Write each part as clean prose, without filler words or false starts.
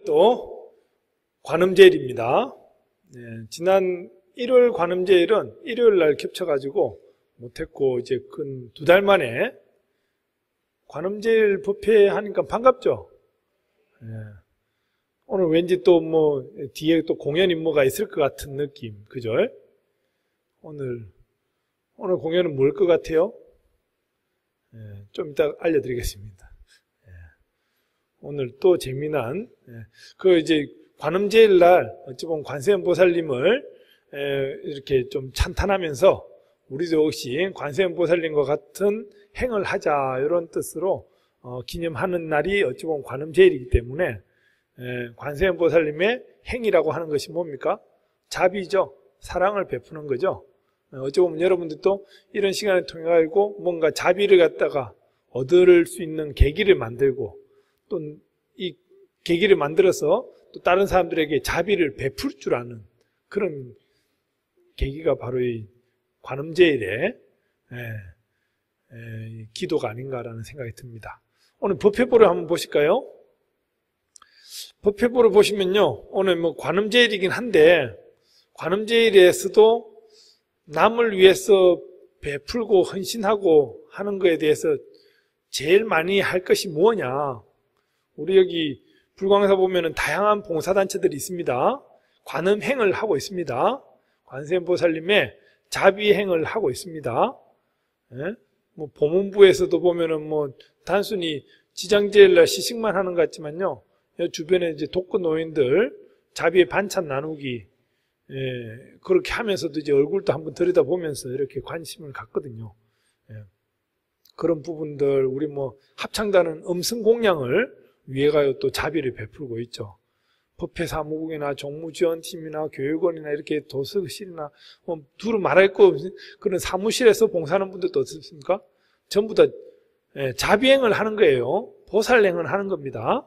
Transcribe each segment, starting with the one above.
또 관음제일입니다. 네, 지난 1월 관음제일은 일요일 날 겹쳐가지고 못했고 이제 근 2달 만에 관음제일 법회 하니까 반갑죠? 네. 오늘 왠지 또 뭐 뒤에 또 공연이 뭐가 있을 것 같은 느낌, 그죠? 오늘 공연은 뭘 것 같아요? 네, 좀 이따 알려드리겠습니다. 네. 오늘 또 재미난 그 이제 관음제일 날 어찌 보면 관세음보살님을 이렇게 좀 찬탄하면서 우리도 역시 관세음보살님과 같은 행을 하자 이런 뜻으로 기념하는 날이 어찌 보면 관음제일이기 때문에 관세음보살님의 행이라고 하는 것이 뭡니까? 자비죠. 사랑을 베푸는 거죠. 어찌 보면 여러분들도 이런 시간을 통해 가지고 뭔가 자비를 갖다가 얻을 수 있는 계기를 만들고 또 이 계기를 만들어서 또 다른 사람들에게 자비를 베풀 줄 아는 그런 계기가 바로 이 관음제일의 기도가 아닌가라는 생각이 듭니다. 오늘 법회보를 한번 보실까요? 법회보를 보시면요, 오늘 뭐 관음제일이긴 한데 관음제일에서도 남을 위해서 베풀고 헌신하고 하는 것에 대해서 제일 많이 할 것이 뭐냐? 우리 여기 불광사 보면은 다양한 봉사단체들이 있습니다. 관음행을 하고 있습니다. 관세음보살님의 자비행을 하고 있습니다. 뭐 보문부에서도 보면은 뭐 단순히 지장제일날 시식만 하는 것 같지만요, 주변에 이제 독거 노인들 자비의 반찬 나누기 그렇게 하면서도 이제 얼굴도 한번 들여다보면서 이렇게 관심을 갖거든요. 그런 부분들 우리 뭐 합창단은 음성공양을 위해 가요 또 자비를 베풀고 있죠. 법회사무국이나 종무지원팀이나 교육원이나 이렇게 도서실이나 뭐 두루 말할 거 없는 그런 사무실에서 봉사하는 분들도 어떻습니까? 전부 다 자비행을 하는 거예요. 보살행을 하는 겁니다.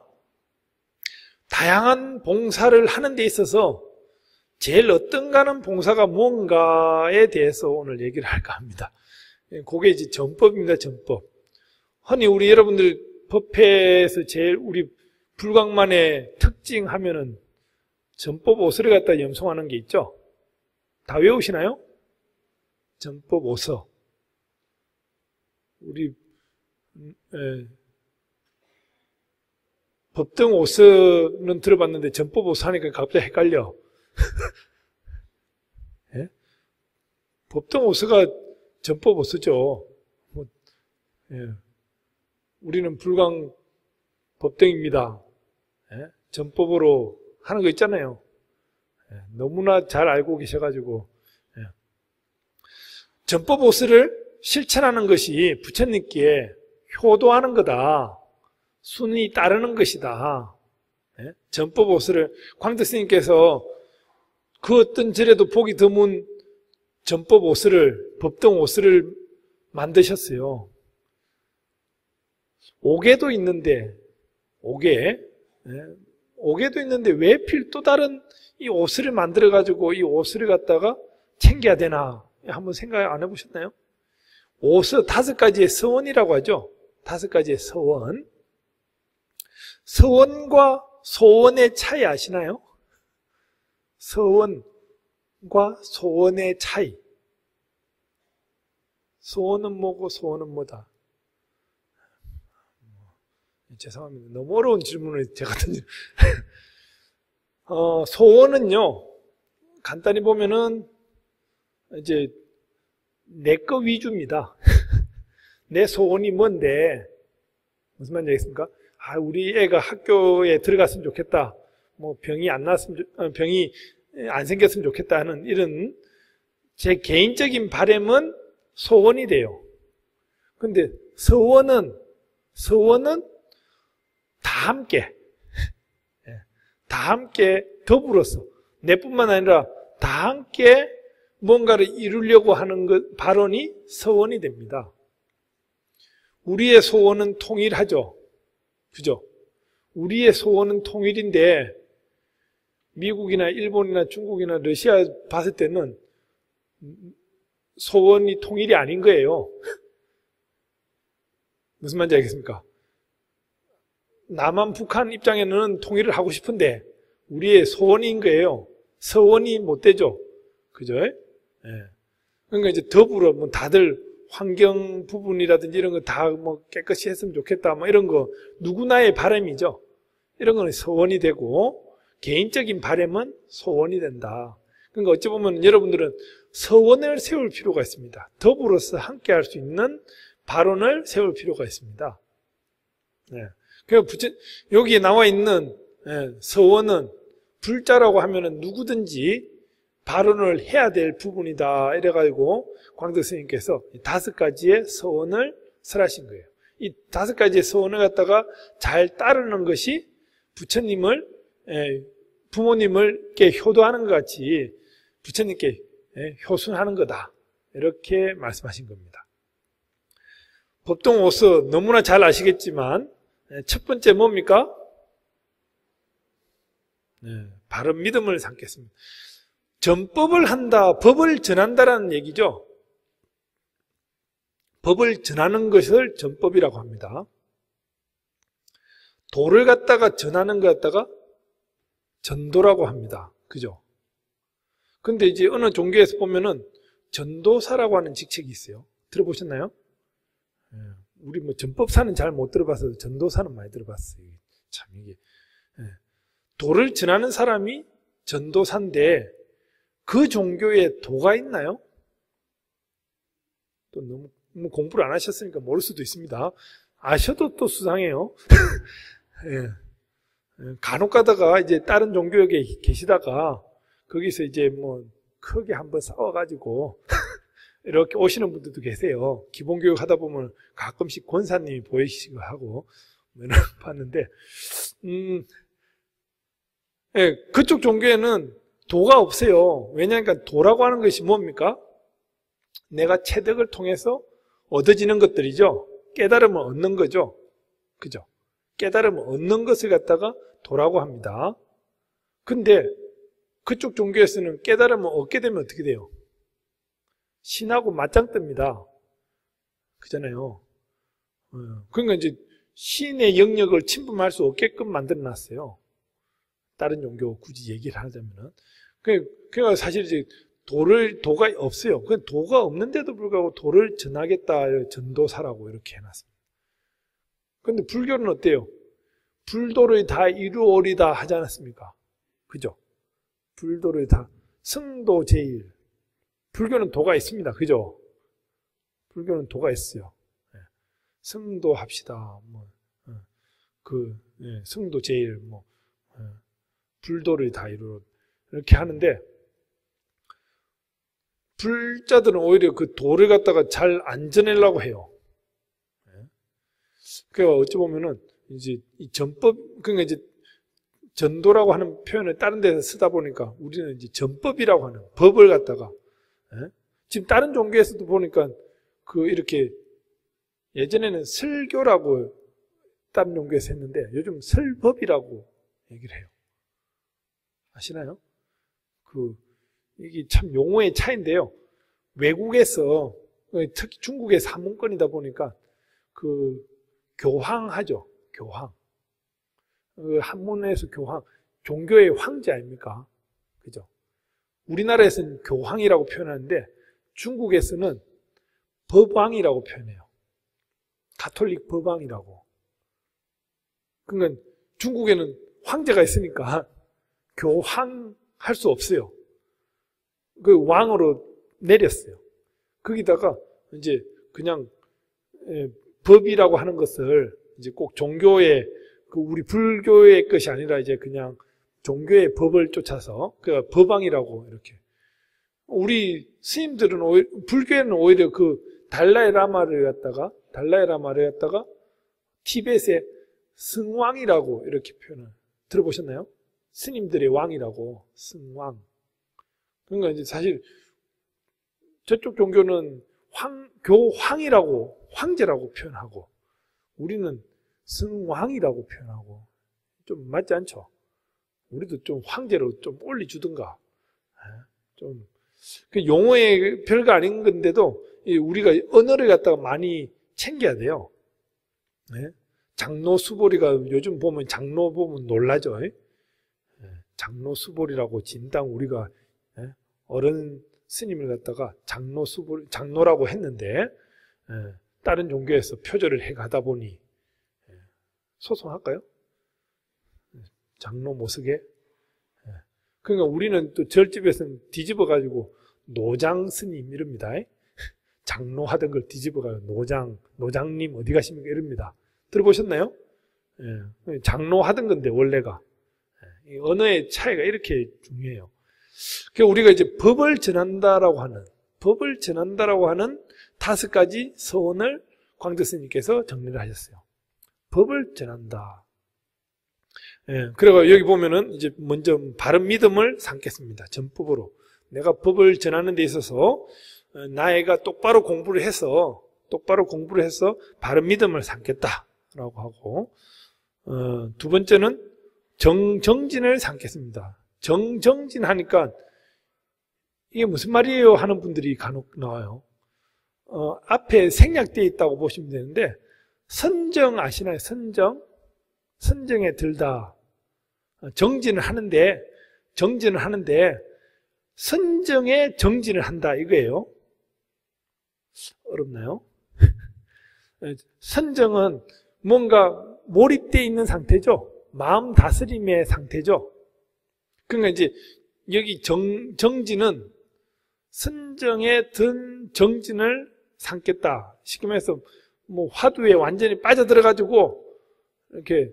다양한 봉사를 하는 데 있어서 제일 어떤가는 봉사가 뭔가에 대해서 오늘 얘기를 할까 합니다. 그게 이제 전법입니다. 전법. 흔히 우리 여러분들 법회에서 제일 우리 불광만의 특징 하면은 전법 오서를 갖다 염송하는 게 있죠. 다 외우시나요? 전법 오서. 우리 법등 오서는 들어봤는데 전법 오서 하니까 갑자기 헷갈려. 예? 법등 오서가 전법 오서죠. 뭐, 우리는 불광 법등입니다. 전법으로 하는 거 있잖아요. 너무나 잘 알고 계셔가지고 전법 오서를 실천하는 것이 부처님께 효도하는 거다. 순위 따르는 것이다. 전법 오서를 광덕스님께서 그 어떤 절에도 보기 드문 전법 오서를 법등 오서를 만드셨어요. 옥에도 있는데 옥에도 있는데 왜 또 다른 이 오스를 만들어 가지고 이 오스를 갖다가 챙겨야 되나 한번 생각 안 해보셨나요? 오스 5가지의 서원이라고 하죠. 5가지의 서원. 서원과 소원의 차이 아시나요? 서원과 소원의 차이. 소원은 뭐고 소원은 뭐다? 죄송합니다. 너무 어려운 질문을 제가 던져. 소원은요, 간단히 보면은 이제 내 거 위주입니다. 내 소원이 뭔데 무슨 말인지 알겠습니까? 우리 애가 학교에 들어갔으면 좋겠다. 뭐 병이 안 생겼으면 좋겠다 하는 이런 제 개인적인 바람은 소원이 돼요. 근데 서원은 다 함께 더불어서 내뿐만 아니라 다 함께 뭔가를 이루려고 하는 것, 발언이 서원이 됩니다. 우리의 소원은 통일하죠. 그죠? 우리의 소원은 통일인데 미국이나 일본이나 중국이나 러시아 봤을 때는 소원이 통일이 아닌 거예요. 무슨 말인지 알겠습니까? 남한 북한 입장에는 통일을 하고 싶은데 우리의 소원인 거예요. 서원이 못 되죠. 그죠? 예. 그러니까 이제 더불어 뭐 다들 환경 부분이라든지 이런 거 다 뭐 깨끗이 했으면 좋겠다. 뭐 이런 거 누구나의 바람이죠. 이런 거는 서원이 되고 개인적인 바람은 소원이 된다. 그러니까 어찌 보면 여러분들은 서원을 세울 필요가 있습니다. 더불어서 함께 할 수 있는 발언을 세울 필요가 있습니다. 네. 여기에 나와 있는 서원은 불자라고 하면은 누구든지 발언을 해야 될 부분이다. 이래가지고 광덕 스님께서 5가지의 서원을 설하신 거예요. 이 5가지의 서원을 갖다가 잘 따르는 것이 부처님을, 부모님을 이렇게 효도하는 것 같이 부처님께 효순하는 거다. 이렇게 말씀하신 겁니다. 법동 오서 너무나 잘 아시겠지만 첫 번째 뭡니까? 바른 믿음을 삼겠습니다. 전법을 한다, 법을 전한다라는 얘기죠. 법을 전하는 것을 전법이라고 합니다. 도를 갖다가 전하는 것 갖다가 전도라고 합니다. 그죠? 근데 이제 어느 종교에서 보면은 전도사라고 하는 직책이 있어요. 들어보셨나요? 우리 뭐 전법사는 잘 못 들어봐서 전도사는 많이 들어봤어요. 참 이게 도를 전하는 사람이 전도사인데 그 종교에 도가 있나요? 또 너무 공부를 안 하셨으니까 모를 수도 있습니다. 아셔도 또 수상해요. 간혹 가다가 이제 다른 종교에 계시다가 거기서 이제 뭐 크게 한번 싸워가지고 이렇게 오시는 분들도 계세요. 기본교육 하다 보면 가끔씩 권사님이 보이시고 하고 이런 봤는데, 그쪽 종교에는 도가 없어요. 왜냐하면 도라고 하는 것이 뭡니까? 내가 체득을 통해서 얻어지는 것들이죠. 깨달음을 얻는 거죠. 그죠? 깨달음을 얻는 것을 갖다가 도라고 합니다. 근데 그쪽 종교에서는 깨달음을 얻게 되면 어떻게 돼요? 신하고 맞짱 뜹니다. 그잖아요. 그러니까 이제 신의 영역을 침범할 수 없게끔 만들어 놨어요. 다른 종교 굳이 얘기를 하자면은. 그러니까 사실 이제 도가 없어요. 그 도가 없는데도 불구하고 도를 전하겠다, 전도사라고 이렇게 해놨습니다. 그런데 불교는 어때요? 불도를 다 이루오리다 하지 않았습니까? 그죠? 불도를 다 승도 제일. 불교는 도가 있습니다. 그죠? 불교는 도가 있어요. 승도 합시다. 승도 제일 불도를 다 이루어 이렇게 하는데 불자들은 오히려 그 도를 갖다가 잘 안 전하려고 해요. 그러니까 어찌 보면은 이제 이 전법, 그러니까 이제 전도라고 하는 표현을 다른 데서 쓰다 보니까 우리는 이제 전법이라고 하는 법을 갖다가 지금 다른 종교에서도 보니까 그 이렇게 예전에는 설교라고 다른 종교에서 했는데 요즘 설법이라고 얘기를 해요. 아시나요? 이게 참 용어의 차이인데요. 외국에서 특히 중국의 사문권이다 보니까 교황하죠. 교황. 한문에서 교황. 종교의 황제 아닙니까? 그죠? 우리나라에서는 교황이라고 표현하는데 중국에서는 법왕이라고 표현해요. 가톨릭 법왕이라고. 그러니까 중국에는 황제가 있으니까 교황할 수 없어요. 그 왕으로 내렸어요. 거기다가 이제 그냥 법이라고 하는 것을 이제 꼭 종교의 우리 불교의 것이 아니라 이제 그냥 종교의 법을 쫓아서 그 법왕이라고 이렇게. 우리 스님들은 불교에는 오히려 그 달라이 라마를 갖다가 티벳의 승왕이라고 이렇게 표현을 들어보셨나요? 스님들의 왕이라고 승왕. 그러니까 이제 사실 저쪽 종교는 교황이라고 황제라고 표현하고 우리는 승왕이라고 표현하고 좀 맞지 않죠? 우리도 좀 황제로 좀 올려주든가. 좀 용어의 별거 아닌 건데도 우리가 언어를 갖다가 많이 챙겨야 돼요. 장로 수보리가 요즘 보면 장로 보면 놀라죠. 장로 수보리라고 진당 우리가 어른 스님을 갖다가 장로 수보리, 장로라고 했는데 다른 종교에서 표절을 해 가다 보니 소송할까요? 장로 못 쓰게. 그러니까 우리는 또 절집에서는 뒤집어 가지고 노장 스님 이럽니다. 장로 하던 걸 뒤집어 가지고 노장님 어디 가십니까 이럽니다. 들어보셨나요? 장로 하던 건데 원래가. 언어의 차이가 이렇게 중요해요. 그러니까 우리가 이제 법을 전한다라고 하는 5가지 서원을 광주 스님께서 정리를 하셨어요. 법을 전한다. 그래가 여기 보면은 이제 먼저 바른 믿음을 삼겠습니다. 전법으로. 내가 법을 전하는 데 있어서 나이가 똑바로 공부를 해서 바른 믿음을 삼겠다라고 하고, 두 번째는 정진을 삼겠습니다. 정진 하니까 이게 무슨 말이에요 하는 분들이 간혹 나와요. 앞에 생략되어 있다고 보시면 되는데, 선정 아시나요? 선정에 들다. 정진을 하는데 선정에 정진을 한다 이거예요. 어렵나요? 선정은 뭔가 몰입되어 있는 상태죠. 마음 다스림의 상태죠. 그러니까 이제 여기 정진은 선정에 든 정진을 삼겠다. 쉽게 말해서 뭐 화두에 완전히 빠져들어가지고 이렇게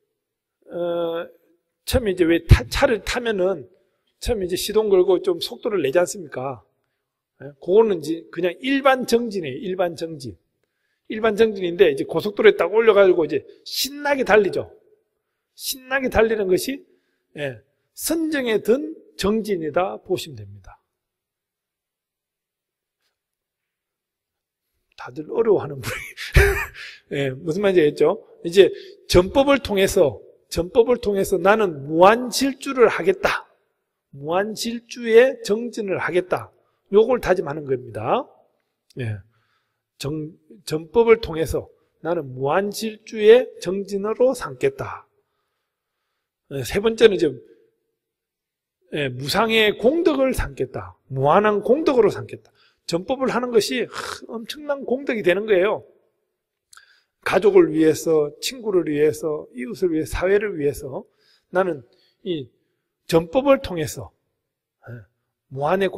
처음에 이제 왜 차를 타면은 처음에 이제 시동 걸고 좀 속도를 내지 않습니까? 그거는 이제 그냥 일반 정진이에요. 일반 정진인데 이제 고속도로에 딱 올려가지고 이제 신나게 달리죠. 신나게 달리는 것이 선정에 든 정진이다 보시면 됩니다. 다들 어려워하는 분이 무슨 말인지 알겠죠? 이제 전법을 통해서 나는 무한질주를 하겠다. 무한질주의 정진을 하겠다. 요걸 다짐하는 겁니다. 전법을 통해서 나는 무한질주의 정진으로 삼겠다. 세 번째는 이제 무상의 공덕을 삼겠다. 무한한 공덕으로 삼겠다. 전법을 하는 것이 엄청난 공덕이 되는 거예요. 가족을 위해서, 친구를 위해서, 이웃을 위해서, 사회를 위해서 나는 이 전법을 통해서 무한의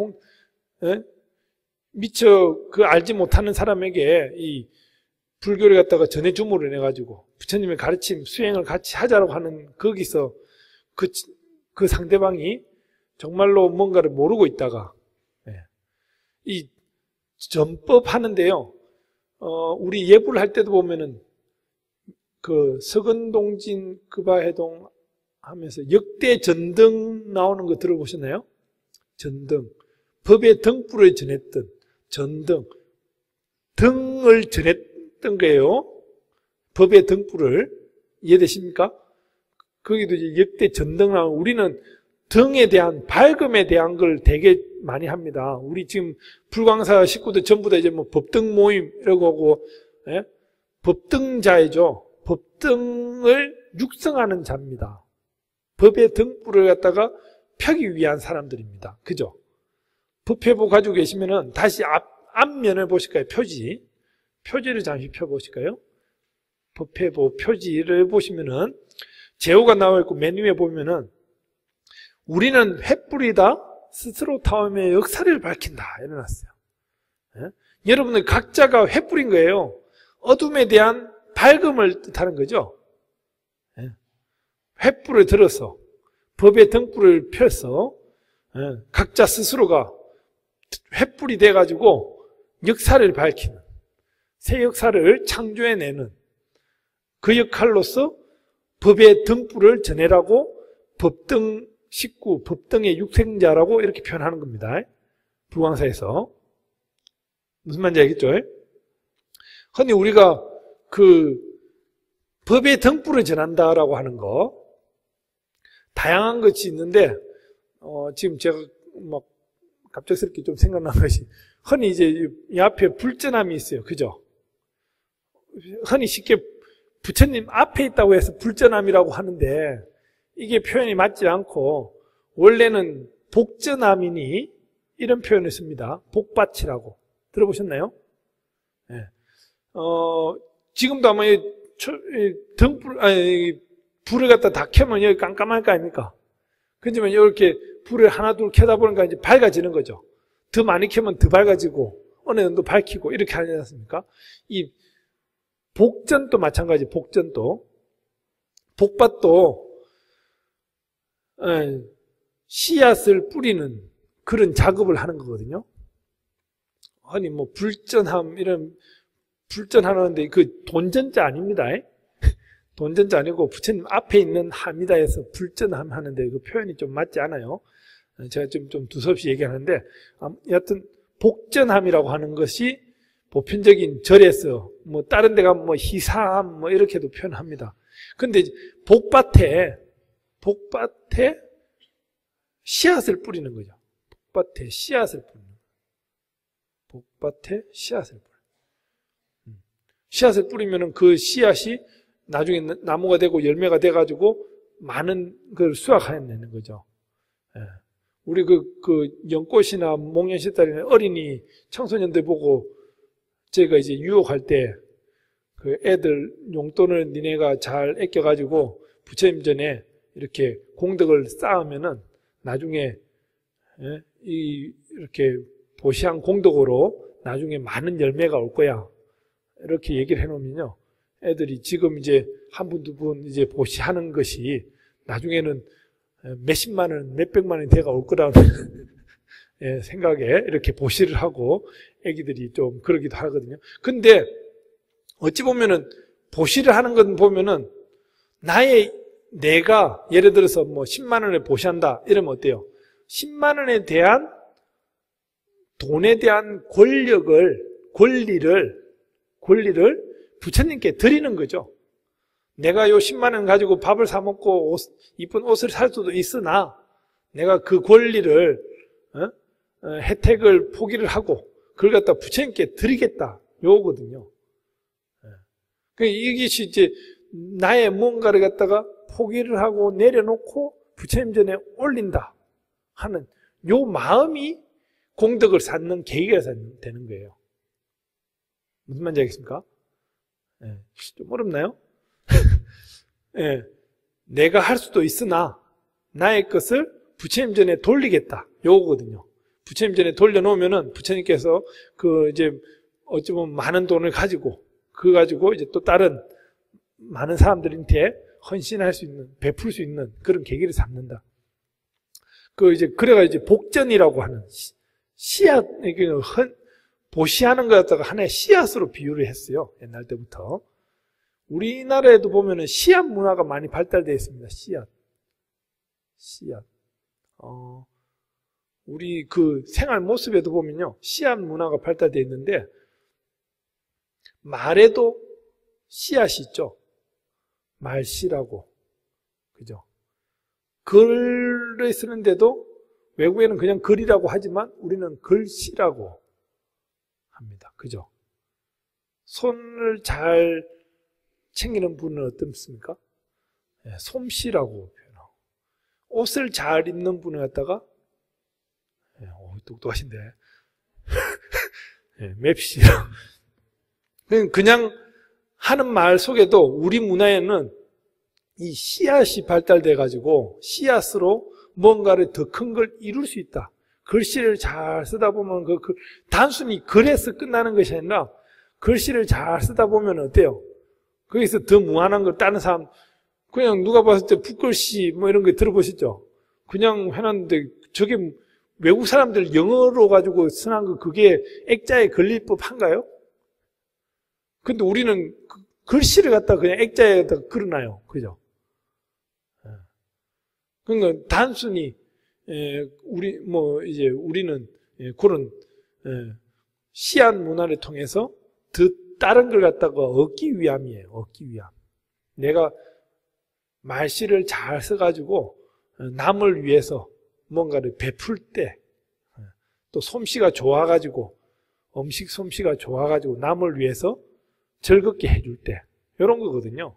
미처 알지 못하는 사람에게 이 불교를 갖다가 전해주문을 해가지고 부처님의 가르침 수행을 같이 하자라고 하는 거기서 그 상대방이 정말로 뭔가를 모르고 있다가 이 전법 하는데요. 우리 예불 할 때도 보면은 그 서근동진 급아해동 하면서 역대 전등 나오는 거 들어보셨나요? 전등. 법의 등불을 전했던 전등. 등을 전했던 거예요. 법의 등불을. 이해되십니까? 거기도 이제 역대 전등 나오고 우리는 등에 대한 밝음에 대한 걸 되게 많이 합니다. 우리 지금 불광사 식구들 전부 다 이제 뭐 법등 모임 이러고 하고 법등자이죠. 법등을 육성하는 자입니다. 법의 등불을 갖다가 펴기 위한 사람들입니다. 그죠? 법회보 가지고 계시면은 다시 앞면을 보실까요? 표지를 잠시 펴보실까요? 법회보 표지를 보시면은 제호가 나와 있고 맨 위에 보면은 우리는 횃불이다 스스로 타오며 역사를 밝힌다 이래놨어요. 여러분들 각자가 횃불인 거예요. 어둠에 대한 밝음을 뜻하는 거죠. 횃불을 들어서 법의 등불을 펴서 각자 스스로가 횃불이 돼가지고 역사를 밝히는 새 역사를 창조해내는 그 역할로서 법의 등불을 전해라고 법등 식구, 법등의 육생자라고 이렇게 표현하는 겁니다. 불광사에서. 무슨 말인지 알겠죠? 흔히 우리가 그 법의 등불을 전한다라고 하는 거 다양한 것이 있는데 지금 제가 막 갑작스럽게 좀 생각난 것이 흔히 이제 이 앞에 불전함이 있어요. 그죠? 흔히 쉽게 부처님 앞에 있다고 해서 불전함이라고 하는데 이게 표현이 맞지 않고 원래는 복전함이니 이런 표현을 씁니다. 복밭이라고. 들어보셨나요? 네. 지금도 아마 불을 갖다 다 켜면 여기 깜깜할 거 아닙니까? 그렇지만 이렇게 불을 하나 둘 켜다 보니까 이제 밝아지는 거죠. 더 많이 켜면 더 밝아지고 어느 정도 밝히고 이렇게 하지 않습니까? 이 복전도 마찬가지. 복전도 복밭도 씨앗을 뿌리는 그런 작업을 하는 거거든요. 아니 뭐 불전함 이런 불전하는데 그 돈전자 아닙니다. 돈전자 아니고 부처님 앞에 있는 함이다 해서 불전함 하는데 그 표현이 좀 맞지 않아요. 제가 좀 두서없이 얘기하는데 여하튼 복전함이라고 하는 것이 보편적인 절에서 뭐 다른 데가 뭐 희사함 뭐 이렇게도 표현합니다. 근데 복밭에 씨앗을 뿌리는 거죠. 복밭에 씨앗을 뿌리는 거예요. 복밭에 씨앗을 뿌리는. 씨앗을 뿌리면은 그 씨앗이 나중에 나무가 되고 열매가 돼가지고 많은 걸 수확해내는 거죠. 예. 우리 그 연꽃이나 목련시달이나 어린이 청소년들 보고 제가 이제 유혹할 때 그 애들 용돈을 니네가 잘 아껴가지고 부처님 전에 이렇게 공덕을 쌓으면은 나중에 이렇게 보시한 공덕으로 나중에 많은 열매가 올 거야. 이렇게 얘기를 해놓으면요. 애들이 지금 이제 한 분, 두 분 이제 보시하는 것이 나중에는 몇십만 원, 몇백만 원이 돼가 올 거라는 생각에 이렇게 보시를 하고 애기들이 좀 그러기도 하거든요. 근데 어찌 보면은 보시를 하는 건 보면은 내가 예를 들어서 뭐 10만 원에 보시한다 이러면 어때요? 10만 원에 대한 돈에 대한 권리를 부처님께 드리는 거죠. 내가 요 10만 원 가지고 밥을 사 먹고 이쁜 옷을 살 수도 있으나 내가 그 권리를 혜택을 포기를 하고 그걸 갖다 부처님께 드리겠다 요거거든요. 이것이 이제 나의 무언가를 갖다가 포기를 하고 내려놓고 부처님 전에 올린다 하는 요 마음이 공덕을 쌓는 계기가 되는 거예요. 무슨 말인지 알겠습니까? 좀 어렵나요? 내가 할 수도 있으나 나의 것을 부처님 전에 돌리겠다 요거거든요. 부처님 전에 돌려놓으면은 부처님께서 이제 어찌 보면 많은 돈을 가지고 그거 가지고 이제 또 다른 많은 사람들한테 헌신할 수 있는, 베풀 수 있는 그런 계기를 삼는다. 그래가 이제 복전이라고 하는 씨앗, 보시하는 것 갖다가 하나의 씨앗으로 비유를 했어요. 옛날 때부터. 우리나라에도 보면은 씨앗 문화가 많이 발달되어 있습니다. 씨앗. 우리 그 생활 모습에도 보면요. 씨앗 문화가 발달되어 있는데, 말에도 씨앗이 있죠. 말씨라고. 그죠? 글을 쓰는데도 외국에는 그냥 글이라고 하지만 우리는 글씨라고 합니다. 그죠? 손을 잘 챙기는 분은 어떻습니까? 솜씨라고 표현하고. 옷을 잘 입는 분을 갖다가 똑똑하신데 맵시라고. 그냥 하는 말 속에도 우리 문화에는 이 씨앗이 발달돼 가지고 씨앗으로 뭔가를 더 큰 걸 이룰 수 있다. 글씨를 잘 쓰다 보면 단순히 글에서 끝나는 것이 아니라 글씨를 잘 쓰다 보면 어때요? 거기서 더 무한한 걸 다른 사람 그냥 누가 봤을 때 붓글씨 뭐 이런 거 들어보셨죠? 그냥 해놨는데 저게 외국 사람들 영어로 가지고 쓰는 거 그게 액자에 걸릴 법한가요? 근데 우리는 글씨를 갖다 그냥 액자에다 걸어놔요. 그죠? 그러니까 단순히 우리는 그런 씨앗 문화를 통해서 더 다른 걸 갖다가 얻기 위함이에요. 얻기 위함. 내가 말씨를 잘 써가지고 남을 위해서 뭔가를 베풀 때, 또 솜씨가 좋아가지고 음식 솜씨가 좋아가지고 남을 위해서 즐겁게 해줄 때, 이런 거거든요.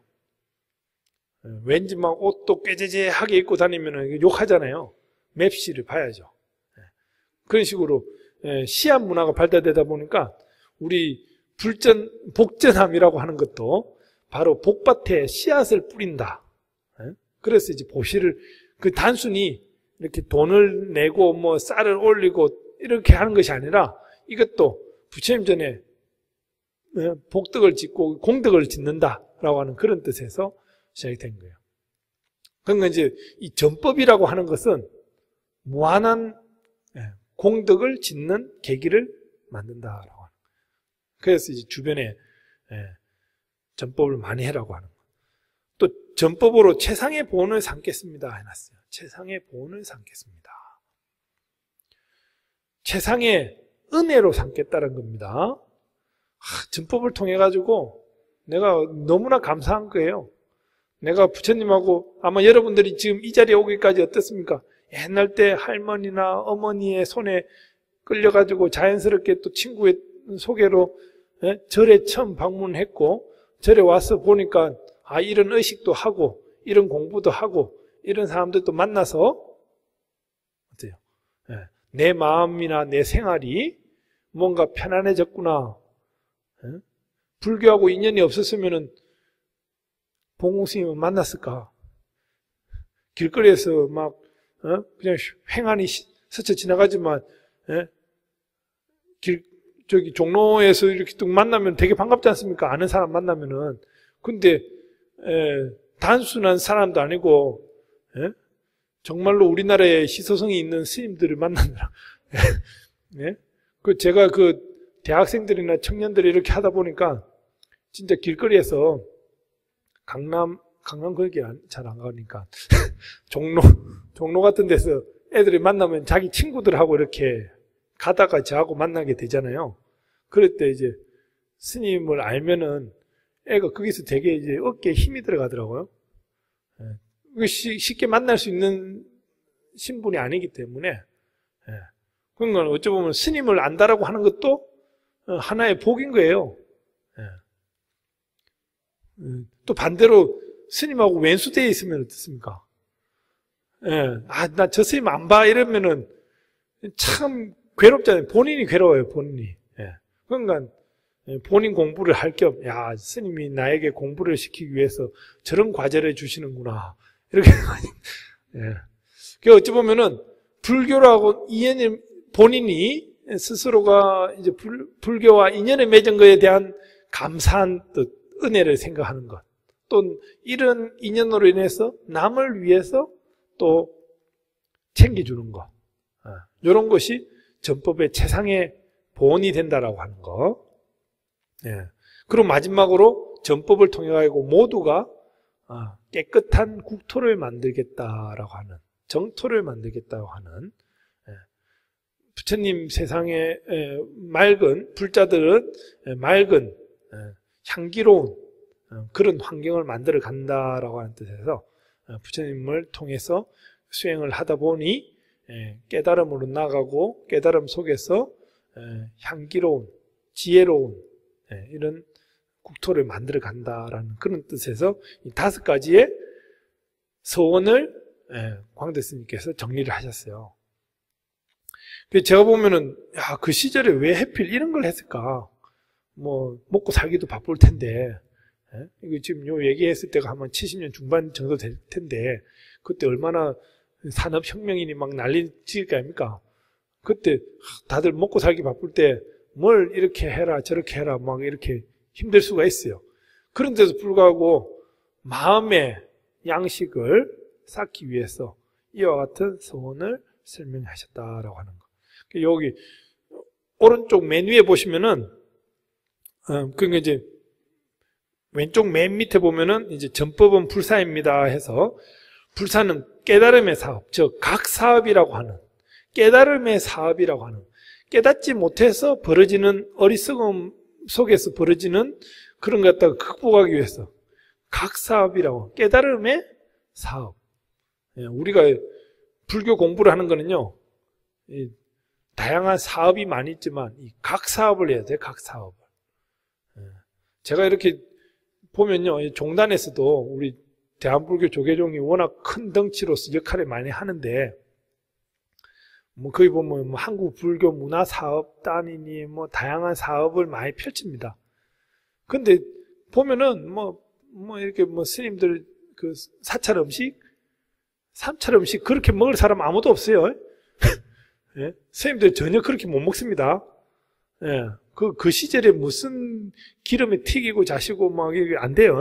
왠지 막 옷도 꾀재재하게 입고 다니면 욕하잖아요. 맵시를 봐야죠. 그런 식으로 시합 문화가 발달되다 보니까 우리 복전함이라고 하는 것도 바로 복밭에 씨앗을 뿌린다. 그래서 이제 보시를 단순히 이렇게 돈을 내고 뭐 쌀을 올리고 이렇게 하는 것이 아니라 이것도 부처님 전에 복덕을 짓고 공덕을 짓는다라고 하는 그런 뜻에서 시작이 된 거예요. 그러니까 이제 이 전법이라고 하는 것은 무한한 공덕을 짓는 계기를 만든다라고 하는 거예요. 그래서 이제 주변에 전법을 많이 해라고 하는 거예요. 또 전법으로 최상의 보온을 삼겠습니다 해놨어요. 최상의 보온을 삼겠습니다. 최상의 은혜로 삼겠다는 겁니다. 전법을 통해 가지고 내가 너무나 감사한 거예요. 내가 부처님하고 아마 여러분들이 지금 이 자리에 오기까지 어떻습니까? 옛날 때 할머니나 어머니의 손에 끌려가지고 자연스럽게 또 친구의 소개로 절에 처음 방문했고 절에 와서 보니까 이런 의식도 하고 이런 공부도 하고 이런 사람들도 만나서 어때요? 내 마음이나 내 생활이 뭔가 편안해졌구나. 불교하고 인연이 없었으면은 봉공 스님을 만났을까? 길거리에서 막 그냥 횡하니 스쳐 지나가지만 저기 종로에서 이렇게 뚝 만나면 되게 반갑지 않습니까? 아는 사람 만나면은. 근데 단순한 사람도 아니고 정말로 우리나라에 희소성이 있는 스님들을 만나느라 제가 대학생들이나 청년들이 이렇게 하다 보니까 진짜 길거리에서 강남 거기 잘 안 가니까 종로 같은 데서 애들이 만나면 자기 친구들하고 이렇게 가다가 저하고 만나게 되잖아요. 그럴 때 이제 스님을 알면은 애가 거기서 되게 이제 어깨에 힘이 들어가더라고요. 쉽게 만날 수 있는 신분이 아니기 때문에. 그러니까 어찌 보면 스님을 안다라고 하는 것도 하나의 복인 거예요. 또 반대로 스님하고 왼수되어 있으면 어떻습니까? 나 저 스님 안 봐 이러면은 참 괴롭잖아요. 본인이 괴로워요, 본인이. 그러니까 본인 공부를 할 겸, 스님이 나에게 공부를 시키기 위해서 저런 과제를 주시는구나. 이렇게. 그 어찌 보면은 불교라고 본인이 스스로가 이제 불교와 인연을 맺은 것에 대한 감사한 뜻, 은혜를 생각하는 것. 또 이런 인연으로 인해서 남을 위해서 또 챙겨주는 것. 이런 것이 전법의 최상의 보온이 된다라고 하는 거. 그리고 마지막으로 전법을 통해 가지고 모두가 깨끗한 국토를 만들겠다라고 하는, 정토를 만들겠다고 하는, 부처님 세상에 맑은 불자들은 맑은 향기로운 그런 환경을 만들어 간다라고 하는 뜻에서 부처님을 통해서 수행을 하다 보니 깨달음으로 나가고 깨달음 속에서 향기로운 지혜로운 이런 국토를 만들어 간다라는 그런 뜻에서 이 5가지의 서원을 광대 스님께서 정리를 하셨어요. 제가 보면은 그 시절에 왜 하필 이런 걸 했을까? 뭐 먹고 살기도 바쁠 텐데 이거 지금 요 얘기했을 때가 한 70년 중반 정도 될 텐데 그때 얼마나 산업혁명이니 막 난리 지을 거 아닙니까? 그때 다들 먹고 살기 바쁠 때 뭘 이렇게 해라 저렇게 해라 막 이렇게 힘들 수가 있어요. 그런데도 불구하고 마음의 양식을 쌓기 위해서 이와 같은 서원을 설명하셨다라고 하는 거. 여기 오른쪽 맨 위에 보시면은 그러니까 이제 왼쪽 맨 밑에 보면은 이제 전법은 불사입니다 해서 불사는 깨달음의 사업, 즉 각사업이라고 하는 깨달음의 사업이라고 하는 깨닫지 못해서 벌어지는 어리석음 속에서 벌어지는 그런 것 갖다가 극복하기 위해서 각사업이라고 깨달음의 사업. 우리가 불교 공부를 하는 거는요 다양한 사업이 많이 있지만 이 각사업을 해야 돼. 각사업을. 제가 이렇게 보면요, 이 종단에서도 우리 대한불교 조계종이 워낙 큰 덩치로서 역할을 많이 하는데, 뭐 거기 보면 뭐 한국 불교 문화 사업단이니 뭐 다양한 사업을 많이 펼칩니다. 근데 보면은 뭐 이렇게 뭐 스님들 그 사찰 음식, 삼찰 음식 그렇게 먹을 사람 아무도 없어요. 예? 스님들 전혀 그렇게 못 먹습니다. 예. 그 시절에 무슨 기름에 튀기고 자시고 막 이게 안 돼요.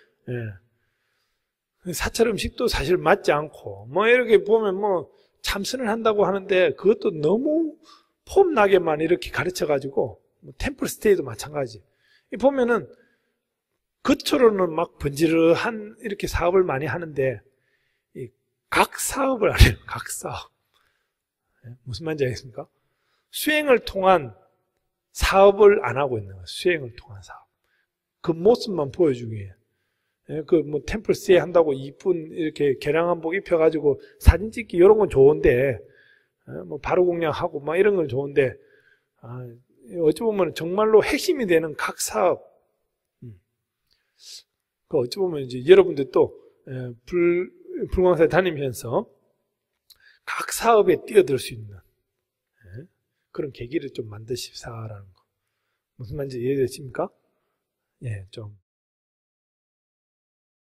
예. 사찰 음식도 사실 맞지 않고 뭐 이렇게 보면 뭐 참선을 한다고 하는데 그것도 너무 폼나게만 이렇게 가르쳐 가지고 뭐 템플 스테이도 마찬가지. 보면은 겉으로는 막 번지르한 이렇게 사업을 많이 하는데 이 각 사업을 안 해요. 각 사업. 무슨 말인지 알겠습니까? 수행을 통한 사업을 안 하고 있는 거예요. 수행을 통한 사업. 그 모습만 보여주기 위해. 그 뭐 템플 스테이 한다고 이쁜 이렇게 개량한복 입혀가지고 사진 찍기 이런 건 좋은데, 뭐 바로 공양하고 막 이런 건 좋은데, 어찌 보면 정말로 핵심이 되는 각 사업. 그 어찌 보면 이제 여러분들도 불광사에 다니면서 각 사업에 뛰어들 수 있는 그런 계기를 좀 만드십사라는 거. 무슨 말인지 이해되십니까? 예, 좀.